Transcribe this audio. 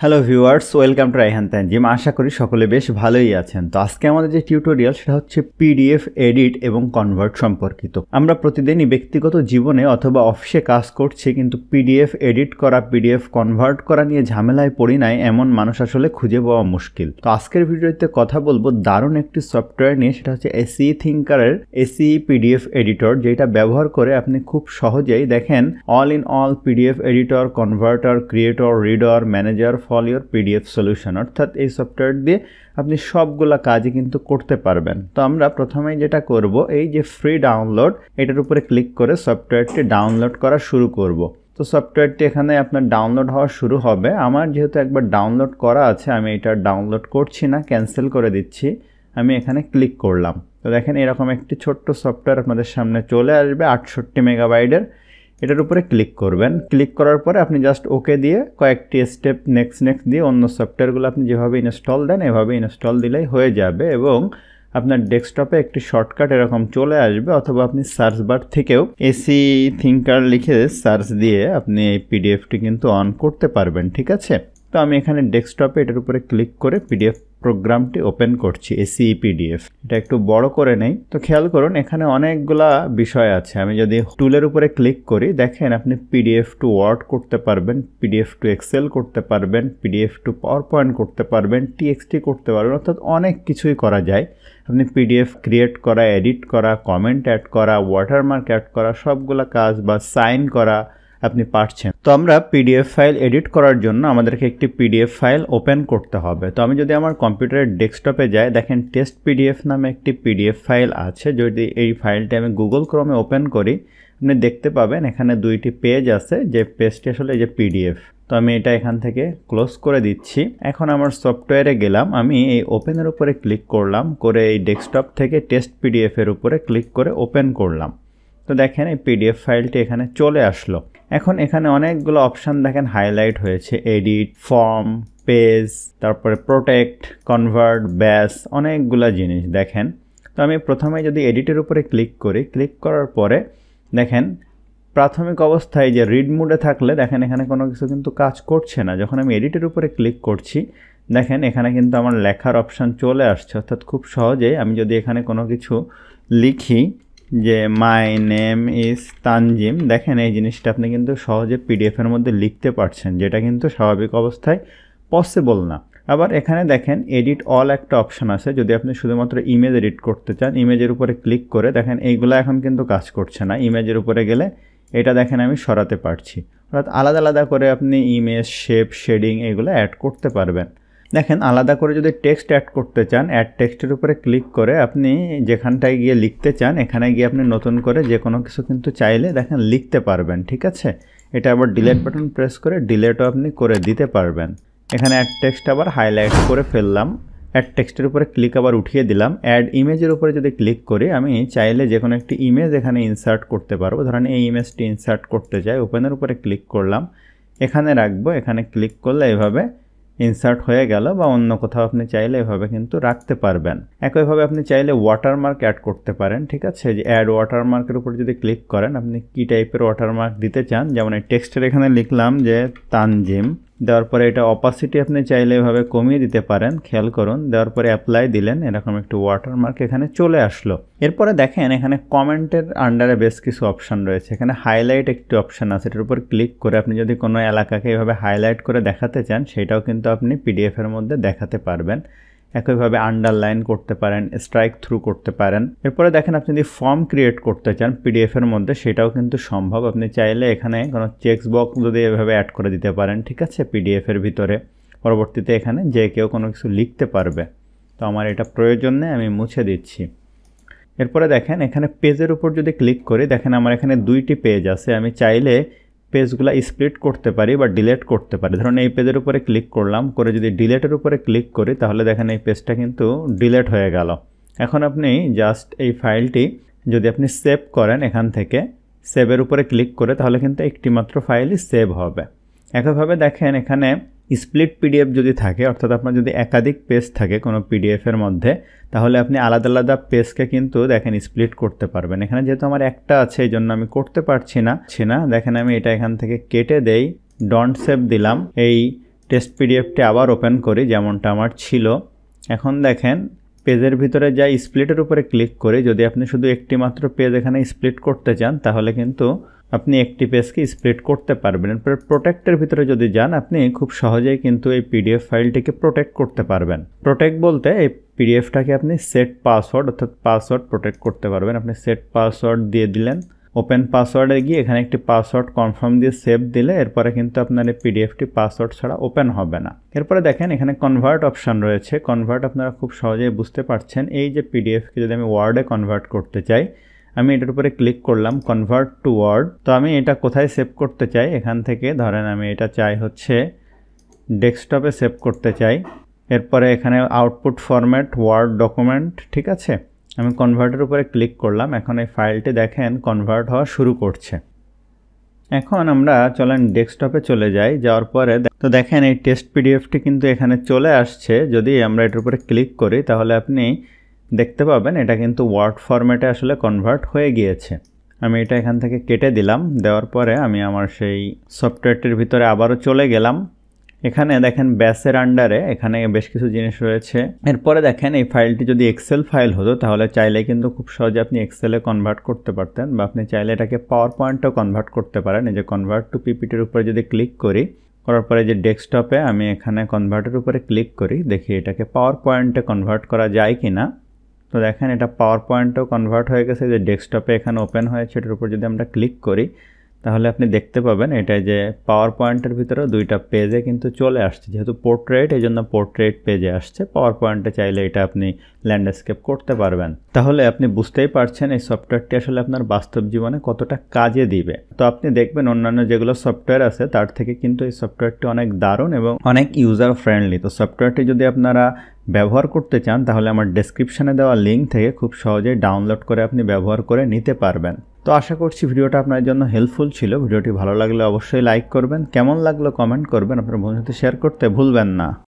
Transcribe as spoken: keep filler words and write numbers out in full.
Hello viewers, welcome to Raihan Tanzim. আশা করি সকলে বেশ ভালোই আছেন। তো আজকে আমাদের যে টিউটোরিয়াল সেটা হচ্ছে পিডিএফ এডিট এবং কনভার্ট সম্পর্কিত। আমরা প্রতিদিনই ব্যক্তিগত জীবনে অথবা অফিসে কাজ করছি, কিন্তু পিডিএফ এডিট করা, পিডিএফ কনভার্ট করা নিয়ে ঝামেলায় পড়ি নাই এমন মানুষ আসলে খুঁজে পাওয়া মুশকিল। তো আজকের ভিডিওতে কথা বলবো দারুণ একটি সফটওয়্যার নিয়ে, সেটা হচ্ছে এসি থিঙ্কারের এসি পিডিএফ এডিটর, যেটা ব্যবহার করে আপনি খুব সহজেই দেখেন all in all PDF editor, converter, creator, reader, manager for your PDF solution. অর্থাৎ এই সফটওয়্যার দিয়ে আপনি সবগুলা কাজই কিন্তু করতে পারবেন। তো আমরা প্রথমেই যেটা করব, এই যে ফ্রি ডাউনলোড, এটার উপরে ক্লিক করে সফটওয়্যারটি ডাউনলোড করা শুরু করব। তো সফটওয়্যারটি এখানে আপনার ডাউনলোড হওয়া শুরু হবে। আমার যেহেতু একবার ডাউনলোড করা আছে, আমি এটা ডাউনলোড করছি না, ক্যান্সেল করে দিচ্ছি। আমি এখানে ক্লিক করলাম। তো দেখেন এরকম একটি ছোট্ট সফটওয়্যার আপনাদের সামনে চলে আসবে, আটষট্টি মেগাবাইটের। এটার উপরে ক্লিক করবেন। ক্লিক করার পরে আপনি জাস্ট ওকে দিয়ে কয়েকটি স্টেপ নেক্সট নেক্সট দিয়ে অন্য সফটওয়্যারগুলো আপনি যেভাবে ইনস্টল দেন এভাবে ইনস্টল দিলেই হয়ে যাবে, এবং আপনার ডেস্কটপে একটি শর্টকাট এরকম চলে আসবে, অথবা আপনি সার্চ বার থেকেও এসি থিঙ্কার লিখে সার্চ দিয়ে আপনি এই পিডিএফটি কিন্তু অন করতে পারবেন। ঠিক আছে, তো আমি এখানে ডেস্কটপে এটার উপরে ক্লিক করে পিডিএফ প্রোগ্রামটি ওপেন করছি, এসি পিডিএফ। এটা একটু বড় করে নেই। তো খেয়াল করুন এখানে অনেকগুলা বিষয় আছে। আমি যদি টুলের উপরে ক্লিক করি, দেখেন আপনি পিডিএফ টু ওয়ার্ড করতে পারবেন, পিডিএফ টু এক্সেল করতে পারবেন, পিডিএফ টু পাওয়ার পয়েন্ট করতে পারবেন, টিএক্সটি করতে পারবেন, অর্থাৎ অনেক কিছুই করা যায়। আপনি পিডিএফ ক্রিয়েট করা, এডিট করা, কমেন্ট অ্যাড করা, ওয়াটারমার্ক অ্যাড করা, সবগুলা কাজ বা সাইন করা আপনি পারছেন। তো আমরা পিডিএফ ফাইল এডিট করার জন্য আমাদেরকে একটি পিডিএফ ফাইল ওপেন করতে হবে। তো আমি যদি আমার কম্পিউটারের ডেস্কটপে যাই, দেখেন টেস্ট পিডিএফ নামে একটি পিডিএফ ফাইল আছে। যদি এই ফাইলটি আমি গুগল ক্রোমে ওপেন করি, আপনি দেখতে পাবেন এখানে দুইটি পেজ আছে, যে পেজটি আসলে এই যে পিডিএফ। তো আমি এটা এখান থেকে ক্লোজ করে দিচ্ছি। এখন আমার সফটওয়্যারে গেলাম, আমি এই ওপেনের উপরে ক্লিক করলাম, করে এই ডেস্কটপ থেকে টেস্ট পিডিএফ এর উপরে ক্লিক করে ওপেন করলাম। তো দেখেন এই পিডিএফ ফাইলটি এখানে চলে আসলো। এখন এখানে অনেকগুলো অপশান দেখেন হাইলাইট হয়েছে, এডিট, ফর্ম, পেজ, তারপরে প্রোটেক্ট, কনভার্ট, ব্যাস, অনেকগুলো জিনিস দেখেন। তো আমি প্রথমে যদি এডিটের উপরে ক্লিক করি, ক্লিক করার পরে দেখেন প্রাথমিক অবস্থায় যে রিড মোডে থাকলে দেখেন এখানে কোনো কিছু কিন্তু কাজ করছে না। যখন আমি এডিটের উপরে ক্লিক করছি, দেখেন এখানে কিন্তু আমার লেখার অপশান চলে আসছে। অর্থাৎ খুব সহজেই আমি যদি এখানে কোনো কিছু লিখি, যে মাই নেম ইজ তানজিম, দেখেন এই জিনিসটা আপনি কিন্তু সহজে পিডিএফের মধ্যে লিখতে পারছেন, যেটা কিন্তু স্বাভাবিক অবস্থায় পসিবল না। আবার এখানে দেখেন এডিট অল একটা অপশান আছে। যদি আপনি শুধুমাত্র ইমেজ এডিট করতে চান, ইমেজের উপরে ক্লিক করে দেখেন এইগুলো এখন কিন্তু কাজ করছে না। ইমেজের উপরে গেলে এটা দেখেন আমি সরাতে পারছি। অর্থাৎ আলাদা আলাদা করে আপনি ইমেজ, শেপ, শেডিং এগুলো অ্যাড করতে পারবেন। দেখেন আলাদা করে যদি টেক্সট অ্যাড করতে চান, অ্যাড টেক্সটের উপরে ক্লিক করে আপনি যেখানটায় গিয়ে লিখতে চান, এখানে গিয়ে আপনি নতুন করে যে কোনো কিছু কিন্তু চাইলে দেখেন লিখতে পারবেন। ঠিক আছে, এটা আবার ডিলেট বাটন প্রেস করে ডিলেটও আপনি করে দিতে পারবেন। এখানে অ্যাড টেক্সট আবার হাইলাইট করে ফেললাম, অ্যাড টেক্সটের উপরে ক্লিক আবার উঠিয়ে দিলাম। অ্যাড ইমেজের উপরে যদি ক্লিক করি, আমি চাইলে যে কোনো একটি ইমেজ এখানে ইনসার্ট করতে পারবো। ধরেন এই ইমেজটি ইনসার্ট করতে চাই, ওপেনের উপরে ক্লিক করলাম, এখানে রাখবো। এখানে ক্লিক করলে এভাবে ইনসার্ট হয়ে গেল, বা অন্য কোথাও আপনি চাইলে এভাবে কিন্তু রাখতে পারবেন। একইভাবে আপনি চাইলে ওয়াটারমার্ক অ্যাড করতে পারেন। ঠিক আছে, যে অ্যাড ওয়াটারমার্কের উপর যদি ক্লিক করেন, আপনি কি টাইপের ওয়াটারমার্ক দিতে চান, যেমন এই টেক্সটের এখানে লিখলাম যে তানজিম, দেওয়ার পরে এটা অপাসিটি আপনি চাইলে এভাবে কমিয়ে দিতে পারেন। খেয়াল করুন, দেওয়ার পরে অ্যাপ্লাই দিলেন, এরকম একটু ওয়াটারমার্ক এখানে চলে আসলো। এরপরে দেখেন এখানে কমেন্টের আন্ডারে বেশ কিছু অপশান রয়েছে। এখানে হাইলাইট একটি অপশান আছে, এটার উপর ক্লিক করে আপনি যদি কোনো এলাকাকে এভাবে হাইলাইট করে দেখাতে চান, সেটাও কিন্তু আপনি পিডিএফ এর মধ্যে দেখাতে পারবেন। একইভাবে আন্ডারলাইন করতে পারেন, স্ট্রাইক থ্রু করতে পারেন। এরপরে দেখেন আপনি যদি ফর্ম ক্রিয়েট করতে চান পিডিএফ এর মধ্যে, সেটাও কিন্তু সম্ভব। আপনি চাইলে এখানে কোনো চেকস বক্স যদি এভাবে অ্যাড করে দিতে পারেন। ঠিক আছে, পিডিএফ এর ভিতরে পরবর্তীতে এখানে যে কেউ কোনো কিছু লিখতে পারবে। তো আমার এটা প্রয়োজন নেই, আমি মুছে দিচ্ছি। এরপরে দেখেন এখানে পেজের উপর যদি ক্লিক করি, দেখেন আমার এখানে দুইটি পেজ আছে। আমি চাইলে পেজগুলো স্প্লিট করতে পারি বা ডিলিট করতে পারি। ধরুন এই পেজের উপরে ক্লিক করলাম, করে যদি ডিলিটের উপরে ক্লিক করি, তাহলে দেখেন এই পেজটা কিন্তু ডিলিট হয়ে গেল। এখন আপনি জাস্ট এই ফাইলটি যদি আপনি সেভ করেন, এখান থেকে সেভের উপরে ক্লিক করে, তাহলে কিন্তু একটি মাত্র ফাইলই সেভ হবে। একইভাবে দেখেন এখানে স্প্লিট পিডিএফ যদি থাকে, অর্থাৎ আপনার যদি একাধিক পেজ থাকে কোনো পিডিএফ এর মধ্যে, তাহলে আপনি আলাদা আলাদা পেজকে কিন্তু দেখেন স্প্লিট করতে পারবেন। এখানে যেহেতু আমার একটা আছে, এই জন্য আমি করতে পারছি না না দেখেন আমি এটা এখান থেকে কেটে দেই, ডন্ট সেভ দিলাম, এই টেস্ট পিডিএফটি আবার ওপেন করি যেমনটা আমার ছিল। এখন দেখেন পেজের ভিতরে যাই স্প্লিটের উপরে ক্লিক করে যদি আপনি শুধু একটি মাত্র পেজ এখানে স্প্লিট করতে চান তাহলে কিন্তু আপনি একটি পেজকে স্প্লিট করতে পারবেন। এরপরে প্রোটেক্টের ভিতরে যদি যান আপনি খুব সহজেই কিন্তু এই পিডিএফ ফাইলটিকে প্রোটেক্ট করতে পারবেন। প্রোটেক্ট বলতে এই পিডিএফটাকে আপনি সেট পাসওয়ার্ড অর্থাৎ পাসওয়ার্ড প্রোটেক্ট করতে পারবেন। আপনি সেট পাসওয়ার্ড দিয়ে দিলেন, ওপেন পাসওয়ার্ডে গিয়ে এখানে একটি পাসওয়ার্ড কনফার্ম দিয়ে সেভ দিলে এরপরে কিন্তু আপনার এই পিডিএফটি পাসওয়ার্ড ছাড়া ওপেন হবে না। এরপরে দেখেন এখানে কনভার্ট অপশান রয়েছে। কনভার্ট আপনারা খুব সহজেই বুঝতে পারছেন। এই যে পিডিএফকে যদি আমি ওয়ার্ডে কনভার্ট করতে চাই আমি এটার উপরে ক্লিক করলাম কনভার্ট টু ওয়ার্ড। তো আমি এটা কোথায় সেভ করতে চাই এখান থেকে ধরেন আমি এটা চাই হচ্ছে ডেস্কটপে সেভ করতে চাই। এরপরে এখানে আউটপুট ফরম্যাট ওয়ার্ড ডকুমেন্ট, ঠিক আছে। আমি কনভার্টের উপরে ক্লিক করলাম। এখন এই ফাইলটি দেখেন কনভার্ট হওয়া শুরু করছে। এখন আমরা চলেন ডেস্কটপে চলে যাই। যাওয়ার পরে তো দেখেন এই টেস্ট পিডিএফটি কিন্তু এখানে চলে আসছে। যদি আমরা এটার উপরে ক্লিক করি তাহলে আপনি দেখতে পাবেন এটা কিন্তু ওয়ার্ড ফরম্যাটে আসলে কনভার্ট হয়ে গিয়েছে। আমি এটা এখান থেকে কেটে দিলাম। দেওয়ার পরে আমি আমার সেই সফটওয়্যারটির ভিতরে আবারও চলে গেলাম। এখানে দেখেন ব্যাসের আন্ডারে এখানে বেশ কিছু জিনিস রয়েছে। এরপরে দেখেন এই ফাইলটি যদি এক্সেল ফাইল হতো তাহলে চাইলে কিন্তু খুব সহজে আপনি এক্সেলে কনভার্ট করতে পারতেন, বা আপনি চাইলে এটাকে পাওয়ার পয়েন্টেও কনভার্ট করতে পারেন। এই যে কনভার্ট টু পিপিটির উপরে যদি ক্লিক করি, করার পরে যে ডেস্কটপে আমি এখানে কনভার্টের উপরে ক্লিক করি, দেখি এটাকে পাওয়ার পয়েন্টে কনভার্ট করা যায় কি না। তো দেখেন এটা পাওয়ার পয়েন্টেও কনভার্ট হয়ে গেছে। যে ডেস্কটপে এখানে ওপেন হয়েছে এটার উপর যদি আমরা ক্লিক করি তাহলে আপনি দেখতে পাবেন এটা যে পাওয়ার পয়েন্টের ভিতরে দুইটা পেজে কিন্তু চলে আসছে। যেহেতু পোর্ট্রেট এই জন্য পোর্ট্রেট পেজে আসছে। পাওয়ার পয়েন্টে চাইলে এটা আপনি ল্যান্ডস্কেপ করতে পারবেন। তাহলে আপনি বুঝতেই পারছেন এই সফটওয়্যারটি আসলে আপনার বাস্তব জীবনে কতটা কাজে দিবে। তো আপনি দেখবেন অন্যান্য যেগুলো সফটওয়্যার আছে তার থেকে কিন্তু এই সফটওয়্যারটি অনেক দারুণ এবং অনেক ইউজার ফ্রেন্ডলি। তো সফটওয়্যারটি যদি আপনারা ব্যবহার করতে চান তাহলে আমার ডেসক্রিপশনে দেওয়া লিঙ্ক থেকে খুব সহজেই ডাউনলোড করে আপনি ব্যবহার করে নিতে পারবেন। তো আশা করছি ভিডিওটা আপনার জন্য হেল্পফুল ছিল। ভিডিওটি ভালো লাগলে অবশ্যই লাইক করবেন, কেমন লাগলো কমেন্ট করবেন, আপনার বন্ধুদের সাথে শেয়ার করতে ভুলবেন না।